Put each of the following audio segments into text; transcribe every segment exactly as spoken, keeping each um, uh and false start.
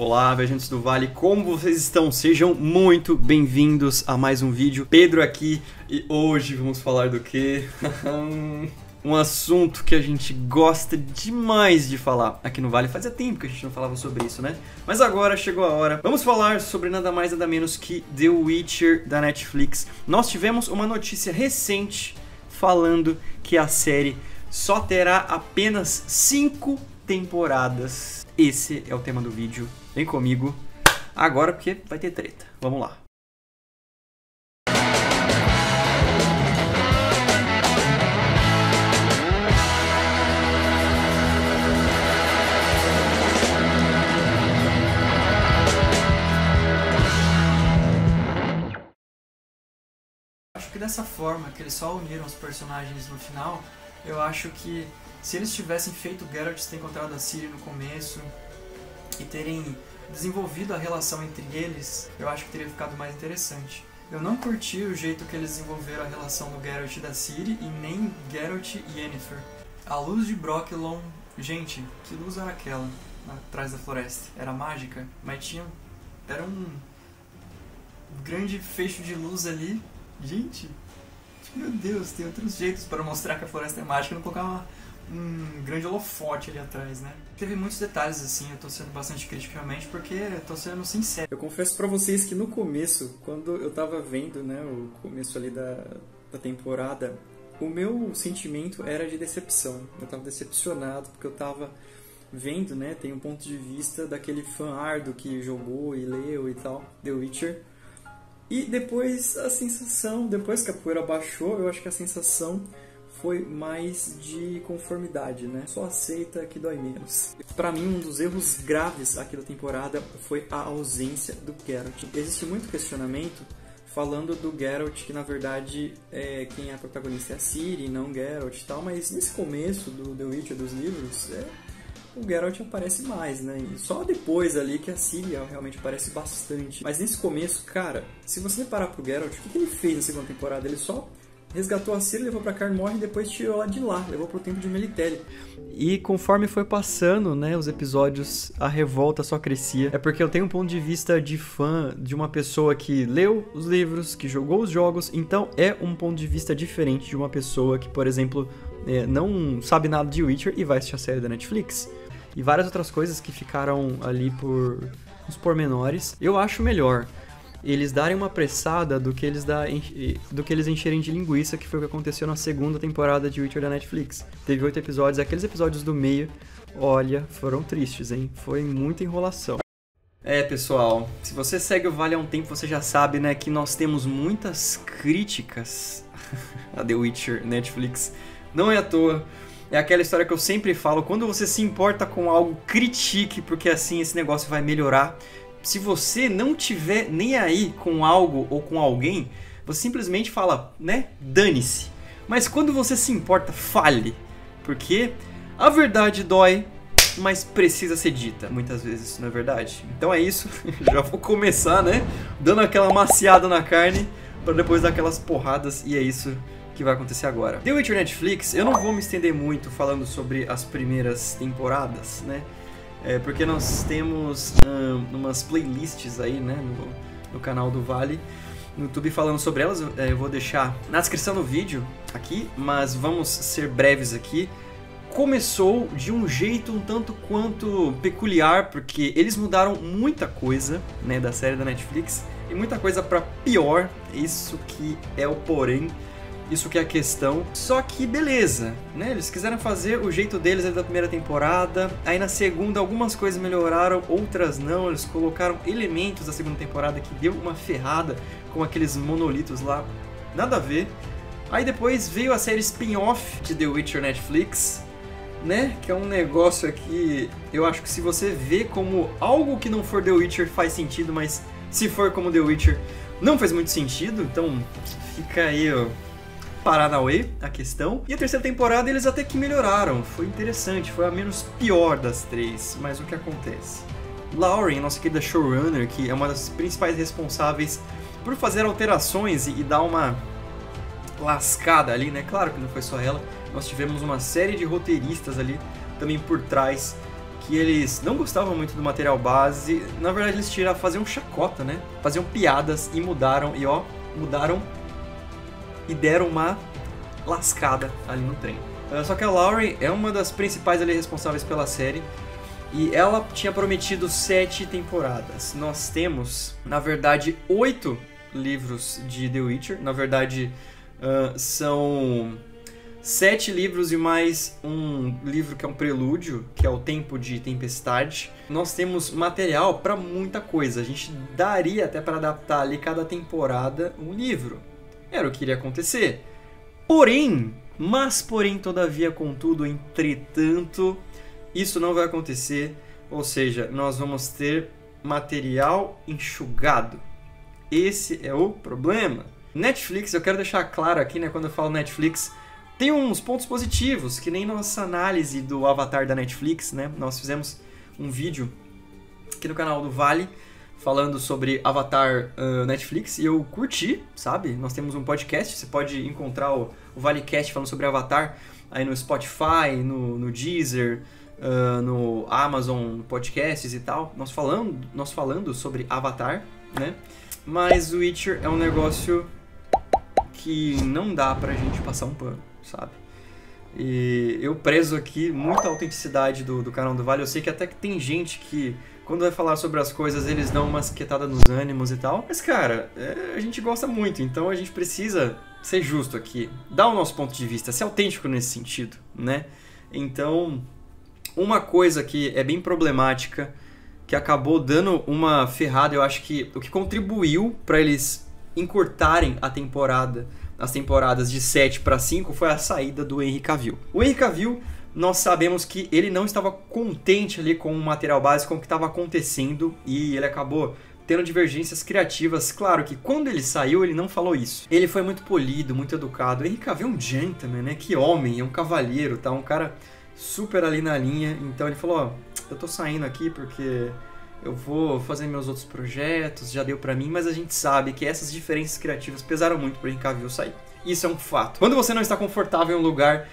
Olá, viajantes do Vale, como vocês estão? Sejam muito bem-vindos a mais um vídeo. Pedro aqui e hoje vamos falar do quê? Um assunto que a gente gosta demais de falar aqui no Vale. Fazia tempo que a gente não falava sobre isso, né? Mas agora chegou a hora. Vamos falar sobre nada mais nada menos que The Witcher da Netflix. Nós tivemos uma notícia recente falando que a série só terá apenas cinco temporadas. Esse é o tema do vídeo. Vem comigo agora porque vai ter treta. Vamos lá. Acho que dessa forma, que eles só uniram os personagens no final, eu acho que se eles tivessem feito o Geralt ter encontrado a Ciri no começo e terem desenvolvido a relação entre eles, eu acho que teria ficado mais interessante. Eu não curti o jeito que eles desenvolveram a relação do Geralt e da Ciri e nem Geralt e Yennefer. A luz de Brokilon, gente, que luz era aquela atrás da floresta? Era mágica, mas tinha era um grande fecho de luz ali. Gente, meu Deus, tem outros jeitos para mostrar que a floresta é mágica, não colocar uma, um grande holofote ali atrás, né? Teve muitos detalhes assim, eu tô sendo bastante crítico realmente, porque eu tô sendo sincero. Eu confesso pra vocês que no começo, quando eu tava vendo, né, o começo ali da, da temporada, o meu sentimento era de decepção. Eu tava decepcionado, porque eu tava vendo, né, tem um ponto de vista daquele fã árduo que jogou e leu e tal, The Witcher. E depois a sensação, depois que a poeira baixou, eu acho que a sensação foi mais de conformidade, né? Só aceita que dói menos. Pra mim, um dos erros graves aqui da temporada foi a ausência do Geralt. Existe muito questionamento falando do Geralt, que na verdade é, quem é a protagonista é a Ciri, não Geralt e tal, mas nesse começo do The Witcher, dos livros, é, o Geralt aparece mais, né? E só depois ali que a Ciri realmente aparece bastante. Mas nesse começo, cara, se você parar pro Geralt, o que ele fez na segunda temporada? Ele só resgatou a Ciri, levou pra Kaer Morhen e depois tirou ela de lá, levou pro tempo de Melitele. E conforme foi passando, né, os episódios, a revolta só crescia. É porque eu tenho um ponto de vista de fã, de uma pessoa que leu os livros, que jogou os jogos, então é um ponto de vista diferente de uma pessoa que, por exemplo, é, não sabe nada de Witcher e vai assistir a série da Netflix. E várias outras coisas que ficaram ali por uns pormenores. Eu acho melhor eles darem uma apressada do que eles, dar, do que eles encherem de linguiça, que foi o que aconteceu na segunda temporada de Witcher da Netflix. Teve oito episódios, aqueles episódios do meio, olha, foram tristes, hein? Foi muita enrolação. É, pessoal, se você segue o Vale há um tempo, você já sabe, né, que nós temos muitas críticas a The Witcher Netflix. Não é à toa. É aquela história que eu sempre falo, quando você se importa com algo, critique, porque assim esse negócio vai melhorar. Se você não tiver nem aí com algo ou com alguém, você simplesmente fala, né, dane-se. Mas quando você se importa, fale. Porque a verdade dói, mas precisa ser dita. Muitas vezes isso não é verdade. Então é isso, já vou começar, né, dando aquela maciada na carne, para depois dar aquelas porradas, e é isso que vai acontecer agora. The Witcher Netflix, eu não vou me estender muito falando sobre as primeiras temporadas, né? É porque nós temos um, umas playlists aí, né, no, no canal do Vale, no YouTube, falando sobre elas. Eu vou deixar na descrição do vídeo aqui, mas vamos ser breves aqui. Começou de um jeito um tanto quanto peculiar, porque eles mudaram muita coisa, né, da série da Netflix, e muita coisa pra pior. Isso que é o porém. Isso que é a questão. Só que beleza, né? Eles quiseram fazer o jeito deles ali da primeira temporada. Aí na segunda algumas coisas melhoraram, outras não. Eles colocaram elementos da segunda temporada que deu uma ferrada, com aqueles monolitos lá. Nada a ver. Aí depois veio a série spin-off de The Witcher Netflix, né? Que é um negócio aqui, eu acho que se você vê como algo que não for The Witcher faz sentido, mas se for como The Witcher não faz muito sentido. Então fica aí, ó, Paranauê, a questão. E a terceira temporada eles até que melhoraram, foi interessante, foi a menos pior das três, mas o que acontece? Lauren, nossa querida showrunner, que é uma das principais responsáveis por fazer alterações e, e dar uma lascada ali, né? Claro que não foi só ela, nós tivemos uma série de roteiristas ali também por trás que eles não gostavam muito do material base. Na verdade, eles tiraram, faziam chacota, né? Faziam piadas e mudaram, e ó, mudaram e deram uma lascada ali no trem. Uh, só que a Lauren é uma das principais ali responsáveis pela série, e ela tinha prometido sete temporadas. Nós temos, na verdade, oito livros de The Witcher. Na verdade, uh, são sete livros e mais um livro que é um prelúdio, que é o Tempo de Tempestade. Nós temos material para muita coisa. A gente daria até para adaptar ali cada temporada um livro. Era o que iria acontecer. Porém, mas porém, todavia, contudo, entretanto, isso não vai acontecer. Ou seja, nós vamos ter material enxugado. Esse é o problema. Netflix, eu quero deixar claro aqui, né, quando eu falo Netflix, tem uns pontos positivos, que nem nossa análise do Avatar da Netflix, né? Nós fizemos um vídeo aqui no canal do Vale falando sobre Avatar uh, Netflix e eu curti, sabe? Nós temos um podcast, você pode encontrar o, o ValeCast falando sobre Avatar aí no Spotify, no, no Deezer, uh, no Amazon Podcasts e tal. Nós falando, nós falando sobre Avatar, né? Mas o Witcher é um negócio que não dá pra gente passar um pano, sabe? E eu prezo aqui muita autenticidade do, do canal do Vale. Eu sei que até que tem gente que, quando vai falar sobre as coisas, eles dão uma esquetada nos ânimos e tal. Mas, cara, é, a gente gosta muito, então a gente precisa ser justo aqui. Dar o nosso ponto de vista, ser autêntico nesse sentido, né? Então, uma coisa que é bem problemática, que acabou dando uma ferrada, eu acho que o que contribuiu para eles encurtarem a temporada, as temporadas de sete para cinco, foi a saída do Henry Cavill. O Henry Cavill, nós sabemos que ele não estava contente ali com o material básico, com o que estava acontecendo, e ele acabou tendo divergências criativas. Claro que quando ele saiu, ele não falou isso. Ele foi muito polido, muito educado. O Henry Cavill é um gentleman, né? Que homem, é um cavalheiro, tá? Um cara super ali na linha. Então ele falou, ó, eu tô saindo aqui porque eu vou fazer meus outros projetos, já deu pra mim, mas a gente sabe que essas diferenças criativas pesaram muito pro Henry Cavill sair. Isso é um fato. Quando você não está confortável em um lugar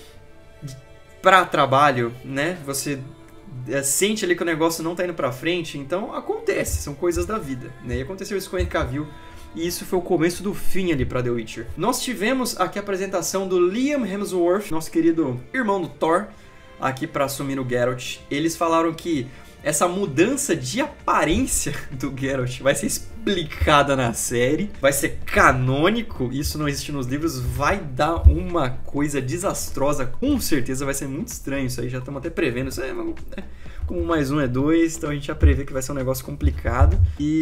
pra trabalho, né, você é, sente ali que o negócio não tá indo pra frente, então acontece, são coisas da vida, né, e aconteceu isso com o Henry Cavill, e isso foi o começo do fim ali pra The Witcher. Nós tivemos aqui a apresentação do Liam Hemsworth, nosso querido irmão do Thor, aqui pra assumir o Geralt. Eles falaram que essa mudança de aparência do Geralt vai ser explicada na série, vai ser canônico, isso não existe nos livros, vai dar uma coisa desastrosa, com certeza vai ser muito estranho isso aí, já estamos até prevendo, isso é, como mais um é dois, então a gente já prevê que vai ser um negócio complicado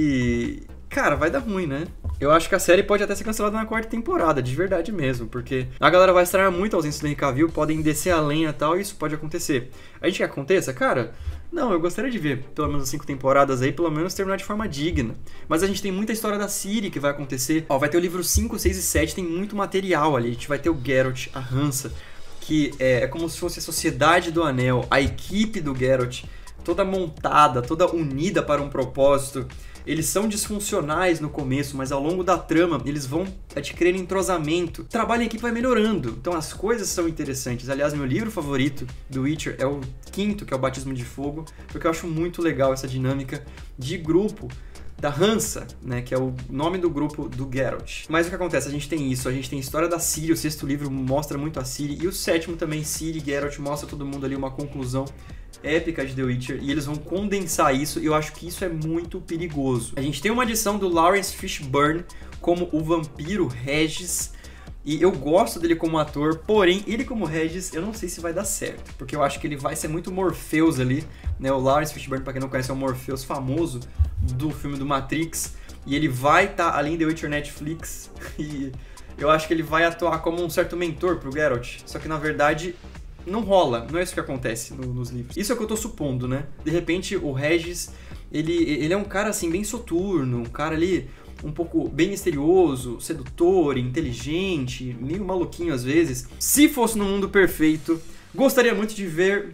e, cara, vai dar ruim, né? Eu acho que a série pode até ser cancelada na quarta temporada, de verdade mesmo, porque a galera vai estranhar muito a ausência do Henry Cavill, podem descer a lenha e tal, e isso pode acontecer. A gente quer que aconteça? Cara, não, eu gostaria de ver pelo menos cinco temporadas aí, pelo menos terminar de forma digna. Mas a gente tem muita história da Ciri que vai acontecer. Ó, vai ter o livro cinco, seis e sete, tem muito material ali. A gente vai ter o Geralt, a Hansa, que é, é como se fosse a Sociedade do Anel, a equipe do Geralt, toda montada, toda unida para um propósito. Eles são disfuncionais no começo, mas ao longo da trama eles vão adquirindo entrosamento. O trabalho em equipe vai melhorando, então as coisas são interessantes. Aliás, meu livro favorito do Witcher é o quinto, que é o Batismo de Fogo, porque eu acho muito legal essa dinâmica de grupo da Hansa, né, que é o nome do grupo do Geralt. Mas o que acontece? A gente tem isso, a gente tem a história da Ciri, o sexto livro mostra muito a Ciri, e o sétimo também, Ciri e Geralt, mostra todo mundo ali uma conclusão épica de The Witcher, e eles vão condensar isso, e eu acho que isso é muito perigoso. A gente tem uma adição do Lawrence Fishburne como o vampiro Regis, e eu gosto dele como ator, porém, ele como Regis, eu não sei se vai dar certo, porque eu acho que ele vai ser muito Morpheus ali, né? O Lawrence Fishburne, pra quem não conhece, é o Morpheus famoso do filme do Matrix, e ele vai estar, tá, além de The Witcher Netflix, e eu acho que ele vai atuar como um certo mentor pro Geralt, só que na verdade não rola, não é isso que acontece no, nos livros. Isso é o que eu tô supondo, né? De repente, o Regis, ele, ele é um cara, assim, bem soturno, um cara ali um pouco bem misterioso, sedutor, inteligente, meio maluquinho às vezes. Se fosse no mundo perfeito, gostaria muito de ver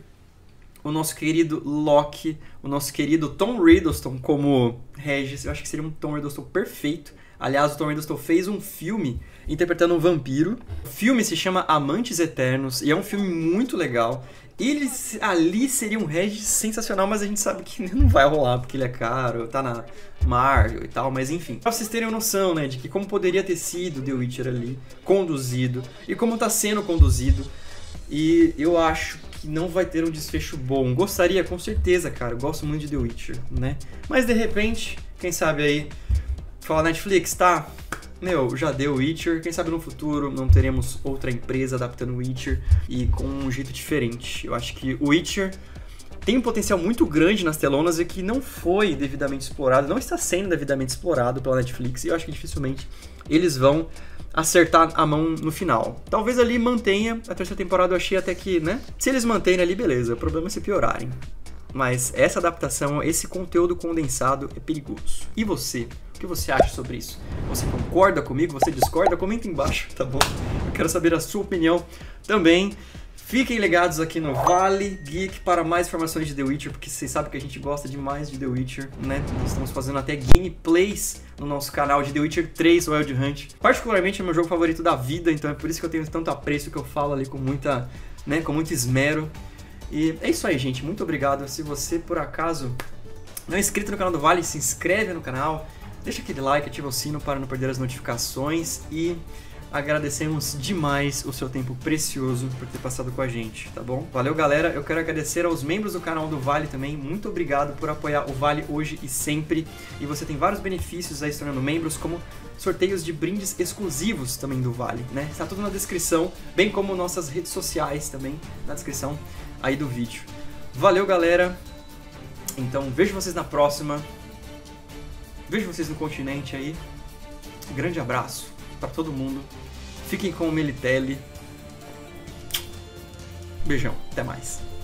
o nosso querido Loki, o nosso querido Tom Hiddleston como Regis. Eu acho que seria um Tom Hiddleston perfeito Aliás, o Tom Hiddleston fez um filme interpretando um vampiro. O filme se chama Amantes Eternos e é um filme muito legal. Ele ali seria um Regis sensacional, mas a gente sabe que não vai rolar, porque ele é caro, tá na Marvel e tal, mas enfim. Pra vocês terem uma noção, né, de que como poderia ter sido The Witcher ali, conduzido, e como tá sendo conduzido. E eu acho que não vai ter um desfecho bom. Gostaria, com certeza, cara, eu gosto muito de The Witcher, né? Mas de repente, quem sabe aí, fala Netflix, tá? Meu, já deu Witcher, quem sabe no futuro não teremos outra empresa adaptando Witcher e com um jeito diferente. Eu acho que o Witcher tem um potencial muito grande nas telonas e que não foi devidamente explorado, não está sendo devidamente explorado pela Netflix, e eu acho que dificilmente eles vão acertar a mão no final. Talvez ali mantenha, a terceira temporada eu achei até que, né? Se eles manterem ali, beleza, o problema é se piorarem. Mas essa adaptação, esse conteúdo condensado é perigoso. E você? O que você acha sobre isso? Você concorda comigo? Você discorda? Comenta embaixo, tá bom? Eu quero saber a sua opinião também. Fiquem ligados aqui no Vale Geek para mais informações de The Witcher, porque vocês sabem que a gente gosta demais de The Witcher, né? Nós estamos fazendo até gameplays no nosso canal de The Witcher três Wild Hunt. Particularmente é meu jogo favorito da vida, então é por isso que eu tenho tanto apreço, que eu falo ali com muita, né, com muito esmero. E é isso aí, gente. Muito obrigado. Se você, por acaso, não é inscrito no canal do Vale, se inscreve no canal, deixa aquele like, ativa o sino para não perder as notificações e agradecemos demais o seu tempo precioso por ter passado com a gente, tá bom? Valeu, galera. Eu quero agradecer aos membros do canal do Vale também. Muito obrigado por apoiar o Vale hoje e sempre. E você tem vários benefícios aí se tornando membros, como sorteios de brindes exclusivos também do Vale, né? Está tudo na descrição, bem como nossas redes sociais também na descrição aí do vídeo. Valeu, galera. Então, vejo vocês na próxima. Vejo vocês no continente aí. Grande abraço para todo mundo. Fiquem com o Melitele. Beijão. Até mais.